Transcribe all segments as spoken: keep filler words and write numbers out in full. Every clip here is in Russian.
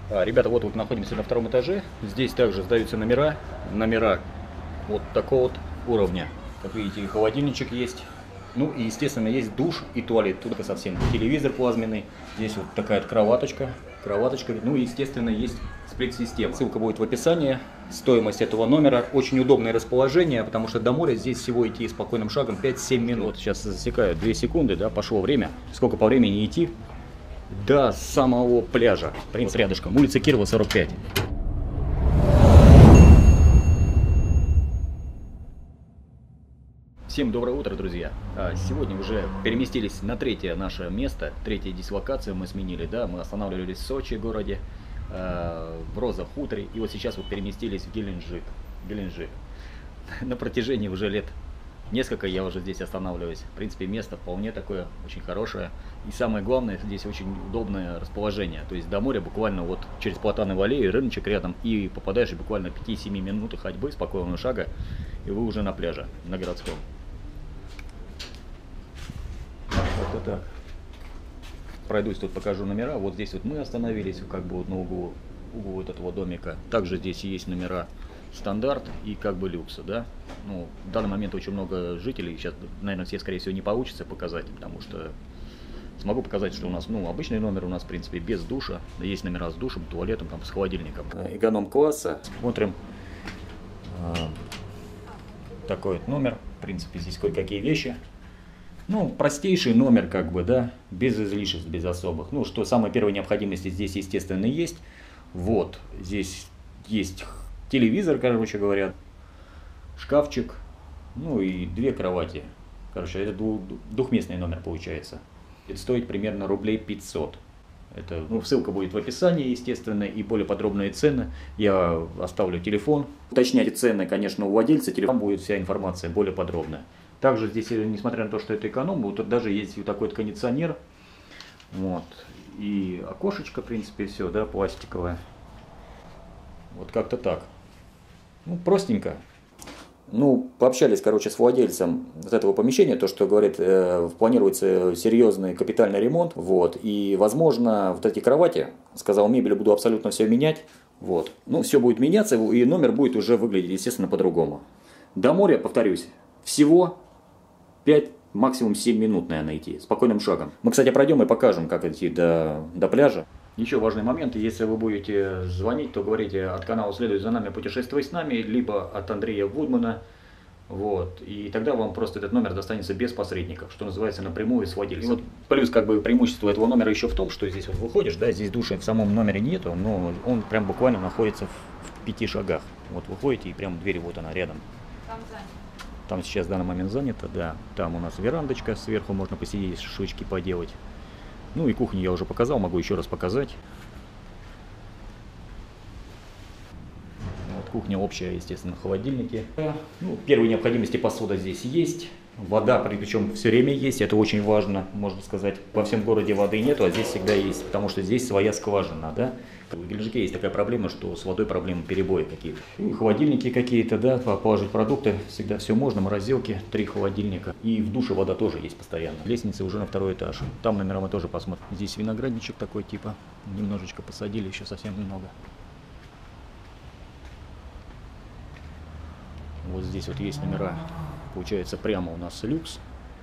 А, ребята, вот вот находимся на втором этаже. Здесь также сдаются номера. Номера вот такого вот уровня. Как видите, и холодильничек есть. Ну и, естественно, есть душ и туалет. Тут совсем телевизор плазменный. Здесь вот такая вот кроваточка. Кроваточка. Ну и, естественно, есть сплит-система. Ссылка будет в описании. Стоимость этого номера. Очень удобное расположение, потому что до моря здесь всего идти спокойным шагом пять-семь минут. Вот сейчас засекаю две секунды, да, пошло время. Сколько по времени идти до самого пляжа. В принципе, рядышком. Улица Кирова, сорок пять. Всем доброе утро, друзья! Сегодня уже переместились на третье наше место, третья дислокация мы сменили, да, мы останавливались в Сочи городе, в Роза Хуторе, и вот сейчас вот переместились в Геленджик. Геленджик. На протяжении уже лет несколько я уже здесь останавливаюсь. В принципе, место вполне такое, очень хорошее. И самое главное, здесь очень удобное расположение. То есть до моря буквально вот через Платановую аллею, рыночек рядом, и попадаешь буквально пять-семь минут ходьбы, спокойного шага, и вы уже на пляже, на городском. Вот так. Пройдусь, тут покажу номера. Вот здесь вот мы остановились, как бы вот на углу, углу вот этого домика. Также здесь есть номера стандарт и как бы люкса, да. Ну, в данный момент очень много жителей. Сейчас, наверное, все, скорее всего, не получится показать, потому что смогу показать, что у нас, ну, обычный номер у нас, в принципе, без душа. Есть номера с душем, туалетом, там, с холодильником. Эконом-класса. Смотрим. Такой вот номер. В принципе, здесь кое-какие вещи. Ну, простейший номер, как бы, да, без излишеств, без особых. Ну, что самой первой необходимости здесь, естественно, есть. Вот, здесь есть телевизор, короче говоря, шкафчик, ну и две кровати. Короче, это двухместный номер получается. Это стоит примерно рублей пятьсот. Это, ну, ссылка будет в описании, естественно, и более подробные цены. Я оставлю телефон. Уточняйте цены, конечно, у владельца, телефон будет вся информация более подробная. Также здесь, несмотря на то, что это эконом, вот даже есть вот такой вот кондиционер. Вот. И окошечко, в принципе, все, да, пластиковое. Вот как-то так. Ну, простенько. Ну, пообщались, короче, с владельцем вот этого помещения, то, что, говорит, э, планируется серьезный капитальный ремонт, вот, и, возможно, вот эти кровати, сказал, мебель буду абсолютно все менять, вот, ну, все будет меняться, и номер будет уже выглядеть, естественно, по-другому. До моря, повторюсь, всего пять, максимум семь минут, наверное, идти, спокойным шагом. Мы, кстати, пройдем и покажем, как идти до, до пляжа. Еще важный момент, если вы будете звонить, то говорите от канала «Следуй за нами, путешествуй с нами», либо от Андрея Вудмана, вот, и тогда вам просто этот номер достанется без посредников, что называется, напрямую с владельцем. Вот плюс, как бы, преимущество этого номера еще в том, что здесь вот выходишь, да, здесь души в самом номере нету, но он прям буквально находится в, в пяти шагах. Вот выходите, и прям дверь вот она рядом. Там занято. Там сейчас в данный момент занято, да, там у нас верандочка, сверху можно посидеть, шашлычки поделать. Ну и кухню я уже показал, могу еще раз показать. Вот кухня общая, естественно, холодильники. Ну, первые необходимости посуда здесь есть. Вода, причем все время есть, это очень важно, можно сказать. Во всем городе воды нету, а здесь всегда есть, потому что здесь своя скважина, да. В Геленджике есть такая проблема, что с водой проблемы, перебои какие-то. И холодильники какие-то, да, положить продукты, всегда все можно, морозилки, три холодильника. И в душе вода тоже есть постоянно. Лестница уже на второй этаж. Там номера мы тоже посмотрим. Здесь виноградничек такой типа, немножечко посадили, еще совсем немного. Вот здесь вот есть номера, получается, прямо у нас люкс.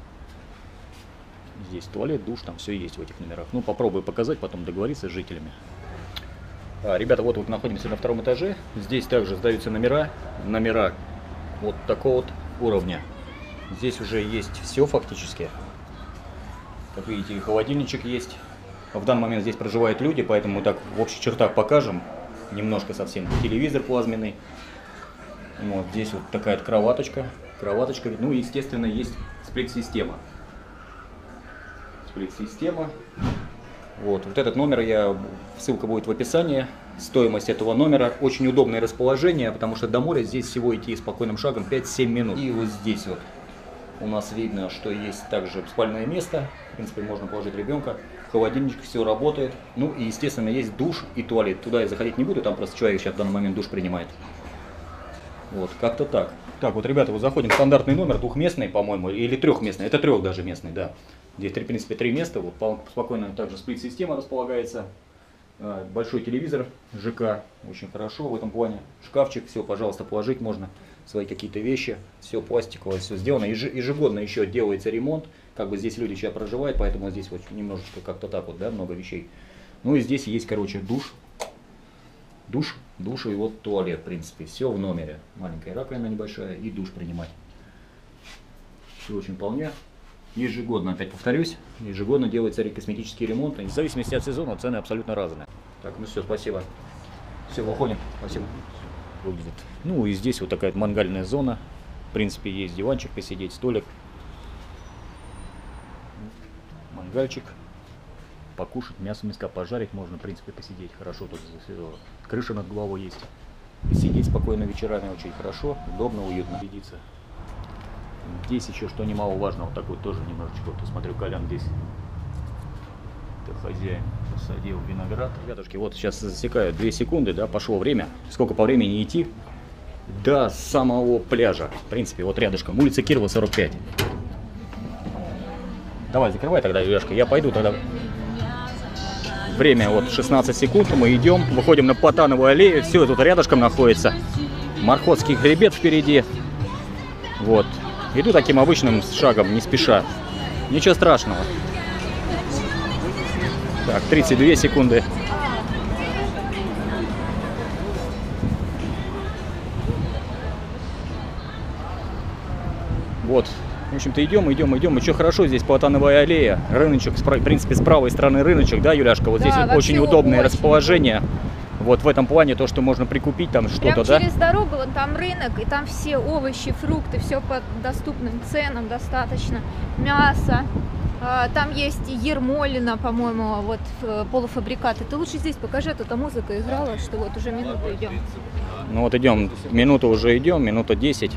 Здесь туалет, душ, там все есть в этих номерах. Ну, попробую показать, потом договориться с жителями. А, ребята, вот вот находимся на втором этаже. Здесь также сдаются номера. Номера вот такого вот уровня. Здесь уже есть все фактически. Как видите, и холодильничек есть. В данный момент здесь проживают люди, поэтому так в общих чертах покажем. Немножко совсем телевизор плазменный. Вот здесь вот такая вот кроваточка. Кроваточка. Ну и, естественно, есть сплит-система. Сплит-система. Вот, вот этот номер, я, ссылка будет в описании. Стоимость этого номера, очень удобное расположение, потому что до моря здесь всего идти спокойным шагом пять-семь минут. И вот здесь вот у нас видно, что есть также спальное место. В принципе, можно положить ребенка. Холодильничек, все работает. Ну и, естественно, есть душ и туалет. Туда я заходить не буду, там просто человек сейчас в данный момент душ принимает. Вот, как-то так. Так, вот, ребята, вот заходим в стандартный номер, двухместный, по-моему, или трехместный. Это трех даже местный, да. Здесь, в принципе, три места. Вот спокойно также сплит-система располагается. Большой телевизор ЖК, очень хорошо в этом плане. Шкафчик, все, пожалуйста, положить можно. Свои какие-то вещи, все пластиковое, все сделано. Ежегодно еще делается ремонт. Как бы здесь люди сейчас проживают, поэтому здесь вот немножечко как-то так вот, да, много вещей. Ну и здесь есть, короче, душ. Душ, душ и вот туалет, в принципе. Все в номере. Маленькая раковина небольшая и душ принимать. Все очень вполне. Ежегодно, опять повторюсь, ежегодно делается косметический ремонт. В зависимости от сезона цены абсолютно разные. Так, ну все, спасибо. Все, выходим. Спасибо. Выглядит. Ну и здесь вот такая мангальная зона. В принципе, есть диванчик посидеть, столик. Мангальчик. Покушать, мясо мяска пожарить можно, в принципе, посидеть. Хорошо тут. Крыша над головой есть. Посидеть спокойно вечерами очень хорошо, удобно, уютно. Сидится. Здесь еще что немаловажно, вот такой тоже немножечко, вот смотрю, Колян здесь, это хозяин, посадил виноград. Ребятушки, вот сейчас засекаю две секунды, да, пошло время, сколько по времени идти до самого пляжа, в принципе, вот рядышком, улица Кирова, сорок пять. Давай, закрывай тогда, Юляшка, я пойду тогда. Время вот шестнадцать секунд, мы идем, выходим на Платановую аллею, все тут рядышком находится, Морхотский хребет впереди, вот. Иду таким обычным шагом, не спеша. Ничего страшного. Так, тридцать две секунды. Вот. В общем-то, идем, идем, идем. И что хорошо, здесь Платановая аллея. Рыночек, в принципе, с правой стороны рыночек, да, Юляшка? Вот да, здесь очень удобное очень. расположение. Вот в этом плане то, что можно прикупить там что-то, да? Через дорогу, вот там рынок, и там все овощи, фрукты, все по доступным ценам достаточно. Мясо, там есть Ермолино, по-моему, вот полуфабрикаты. Ты лучше здесь покажи, а то там музыка играла, что вот уже минуту идем. Ну вот идем, минуту уже идем, минута десять.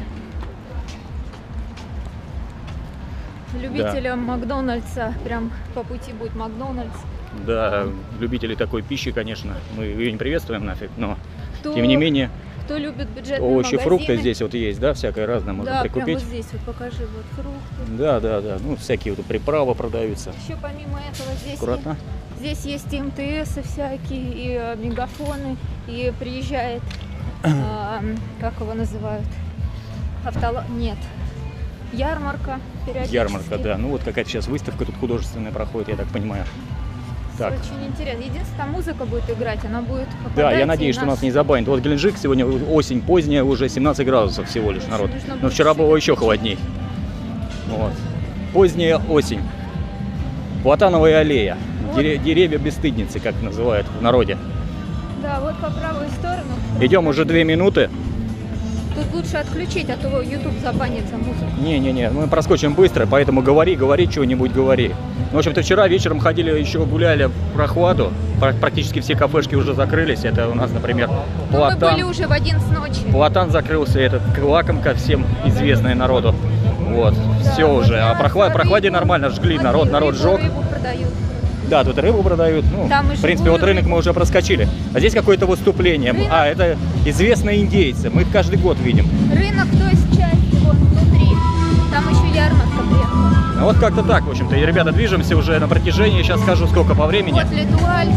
Любителям да. Макдональдса, прям по пути будет Макдональдс. Да, любители такой пищи, конечно, мы ее не приветствуем нафиг, но кто, тем не менее, кто любит бюджетные овощи, магазины. Фрукты здесь вот есть, да, всякое разное можно да, прикупить. Да, прямо вот здесь вот покажи, вот фрукты. Да, да, да, ну всякие вот приправы продаются. Еще помимо этого здесь, аккуратно. Здесь есть и МТС всякие, и э, мегафоны, и приезжает, э, как его называют, автолог, нет. Ярмарка периодически. Ярмарка, да. Ну вот какая-то сейчас выставка тут художественная проходит, я так понимаю. Так. Очень интересно. Единственное, там музыка будет играть, она будет попадать. Да, я надеюсь, что нас не забанит. Вот Геленджик сегодня осень поздняя, уже семнадцать градусов всего лишь народ. Но вчера было еще холодней. Вот. Поздняя осень. Платановая аллея. Вот. Деревья бесстыдницы, как называют в народе. Да, вот по правую сторону. Идем уже две минуты. Тут лучше отключить, а то YouTube забанит за музыку. Не-не-не, мы проскочим быстро, поэтому говори, говори, чего-нибудь говори. Ну, в общем-то, вчера вечером ходили, еще гуляли в прохладу. Практически все кафешки уже закрылись. Это у нас, например, Платан. Ну, мы были уже в одиннадцать ночи. Платан закрылся, этот лакомка всем известная народу. Вот, да, все вот уже. Да, а прохлад, прохладе нормально жгли, народ, народ жег. Рыбу продают. Да, тут рыбу продают. Ну, в принципе, вот рынок мы уже проскочили. А здесь какое-то выступление. Рынок. А, это известные индейцы. Мы их каждый год видим. Рынок, то есть часть его внутри. Там еще ярмарка приехала. А вот как-то так, в общем-то. И, ребята, движемся уже на протяжении. Сейчас скажу, сколько по времени. Вот Летуаль.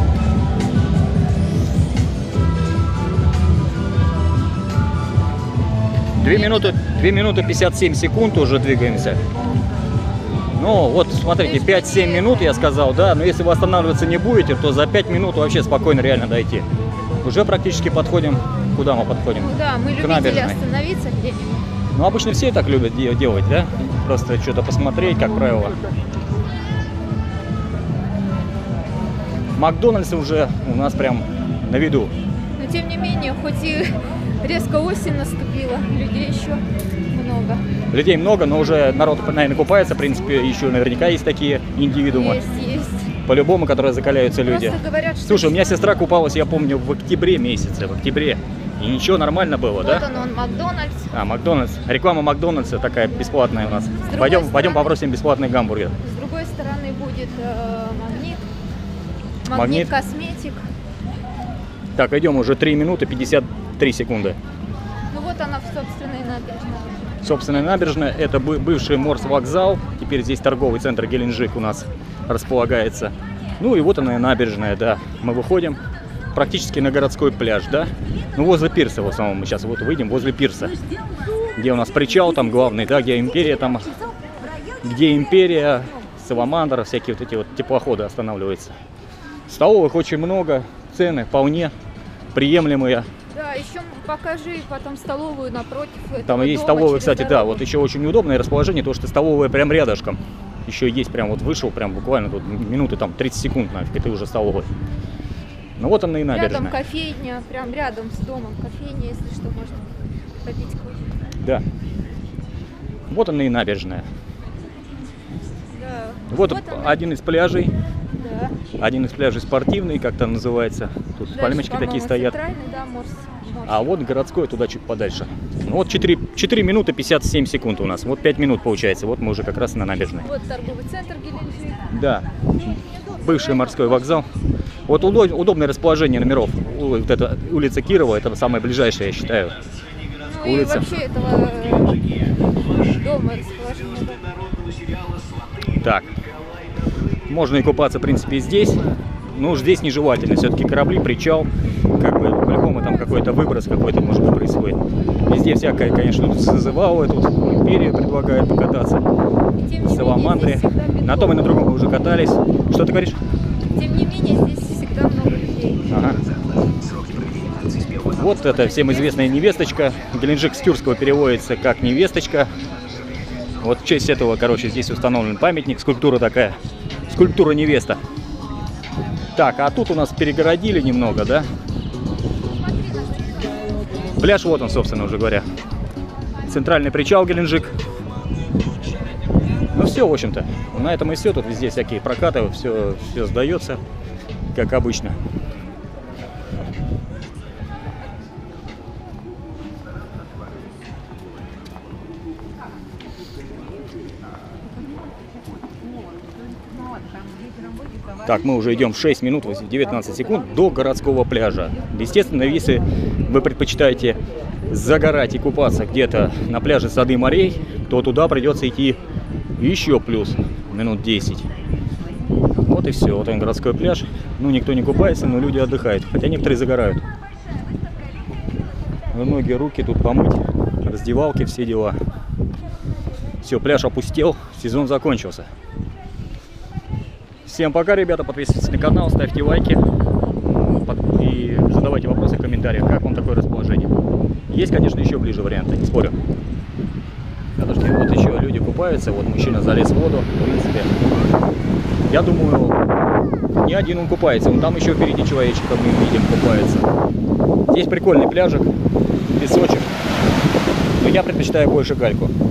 Две минуты, две минуты пятьдесят семь секунд уже двигаемся. Ну, вот, смотрите, пять-семь минут, я сказал, да, но если вы останавливаться не будете, то за пять минут вообще спокойно реально дойти. Уже практически подходим, куда мы подходим? Ну да, мы любители остановиться где-нибудь. Ну, обычно все так любят делать, да? Просто что-то посмотреть, как правило. Макдональдс уже у нас прям на виду. Но тем не менее, хоть и резко осень наступила, людей еще много. Людей много, но уже народ, наверное, купается. В принципе, еще наверняка есть такие индивидуумы. Есть, есть. По-любому, которые закаляются люди. Просто говорят, что... Слушай, у меня сестра купалась, я помню, в октябре месяце, в октябре. И ничего, нормально было, вот да? Вот он, он, Макдональдс. А, Макдональдс. Реклама Макдональдса такая бесплатная у нас. Пойдем, стороны, пойдем попросим бесплатный гамбургер. С другой стороны будет э, Магнит. Магнит. Магнит Косметик. Так, идем уже три минуты пятьдесят три секунды. Ну вот она в собственной набережной. Собственная набережная, это бывший Морс вокзал. Теперь здесь торговый центр Геленджик у нас располагается. Ну и вот она, набережная, да. Мы выходим практически на городской пляж, да. Ну, возле пирса в основном мы сейчас вот выйдем, возле пирса. Где у нас причал там главный, да, где империя там, где империя, Саламандра, всякие вот эти вот теплоходы останавливаются. Столовых очень много, цены вполне приемлемые. Да, еще покажи потом столовую напротив этого Там есть дома, столовая, через кстати, да, дорогу. вот еще очень удобное расположение, то что столовая прям рядышком. Еще есть прям вот вышел, прям буквально тут минуты там тридцать секунд нафиг, и ты уже столовой. Ну вот она и набережная. Рядом кофейня, прям рядом с домом кофейня, если что, можно попить кофе. Да. Вот она и набережная. Да. Вот, Вот она. один из пляжей. Да. Один из пляжей спортивный, как там называется. Тут Дальше, пальмочки такие по-моему, стоят. центральный, да, морс, морс. А вот городской туда чуть подальше. Ну вот четыре, четыре минуты пятьдесят семь секунд у нас. Вот пять минут получается. Вот мы уже как раз на набережной. Вот торговый центр Геленджик. Да. Бывший морской вокзал. Вот удо- удобное расположение номеров. У- Вот эта улица Кирова, это самое ближайшее, я считаю. Ну Улица. и вообще этого э, дома расположения. Да. Так. Можно и купаться, в принципе, и здесь. Но здесь нежелательно. Все-таки корабли, причал. Как бы по-любому там какой-то выброс какой-то, может быть, происходит. Везде всякое, конечно, тут зазывало. Тут империя предлагает покататься. Тем не В Саламандре. менее, здесь всегда битком. На том и на другом мы уже катались. Что ты говоришь? Тем не менее, здесь всегда много людей. Ага. Вот это всем известная невесточка. Геленджик с тюркского переводится как невесточка. Вот в честь этого, короче, здесь установлен памятник, скульптура такая. Скульптура невеста. Так, а тут у нас перегородили немного, да? Пляж, вот он, собственно, уже говоря. Центральный причал Геленджик. Ну все, в общем-то. На этом и все. Тут везде всякие прокаты, все, все сдается, как обычно. Так, мы уже идем шесть минут девятнадцать секунд до городского пляжа. Естественно, если вы предпочитаете загорать и купаться где-то на пляже Сады морей, то туда придется идти еще плюс минут десять. Вот и все. Вот он, городской пляж. Ну, никто не купается, но люди отдыхают. Хотя некоторые загорают. Ноги, руки тут помыть, раздевалки, все дела. Все, пляж опустел, сезон закончился. Всем пока, ребята, подписывайтесь на канал, ставьте лайки и задавайте вопросы в комментариях, как вам такое расположение. Есть, конечно, еще ближе варианты, не спорю. Рядышки, вот еще люди купаются, вот мужчина залез в воду, в принципе. Я думаю, не один он купается, вон там еще впереди человечек, как мы видим, купается. Здесь прикольный пляжик, песочек, но я предпочитаю больше гальку.